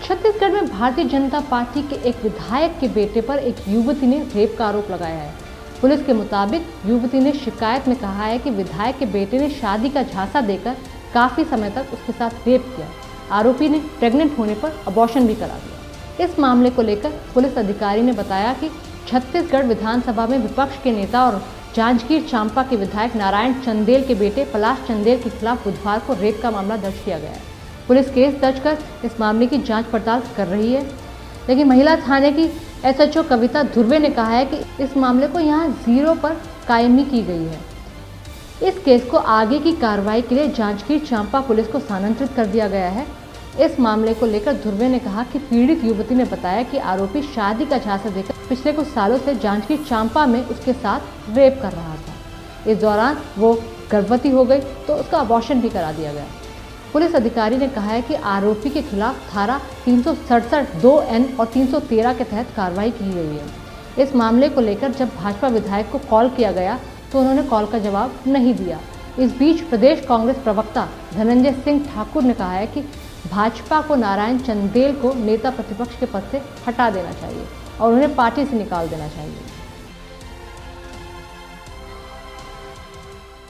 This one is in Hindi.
छत्तीसगढ़ में भारतीय जनता पार्टी के एक विधायक के बेटे पर एक युवती ने रेप का आरोप लगाया है। पुलिस के मुताबिक युवती ने शिकायत में कहा है कि विधायक के बेटे ने शादी का झांसा देकर काफी समय तक उसके साथ रेप किया। आरोपी ने प्रेग्नेंट होने पर अबॉर्शन भी करा दिया। इस मामले को लेकर पुलिस अधिकारी ने बताया कि छत्तीसगढ़ विधानसभा में विपक्ष के नेता और जांजगीर चांपा के विधायक नारायण चंदेल के बेटे पलाश चंदेल के खिलाफ बुधवार को रेप का मामला दर्ज किया गया है। पुलिस केस दर्ज कर इस मामले की जांच पड़ताल कर रही है, लेकिन महिला थाने की एसएचओ कविता धुर्वे ने कहा है कि इस मामले को यहां 0 पर कायमी की गई है। इस केस को आगे की कार्रवाई के लिए जांजगीर चांपा पुलिस को स्थानांतरित कर दिया गया है। इस मामले को लेकर धुर्वे ने कहा कि पीड़ित युवती ने बताया कि आरोपी शादी का झांसा देकर पिछले कुछ सालों से जांजगीर चांपा में उसके साथ रेप कर रहा था। इस दौरान वो गर्भवती हो गई तो उसका अबॉर्शन भी करा दिया गया। पुलिस अधिकारी ने कहा है कि आरोपी के खिलाफ धारा 367 2N और 313 के तहत कार्रवाई की गई है। इस मामले को लेकर जब भाजपा विधायक को कॉल किया गया तो उन्होंने कॉल का जवाब नहीं दिया। इस बीच प्रदेश कांग्रेस प्रवक्ता धनंजय सिंह ठाकुर ने कहा है कि भाजपा को नारायण चंदेल को नेता प्रतिपक्ष के पद से हटा देना चाहिए और उन्हें पार्टी से निकाल देना चाहिए।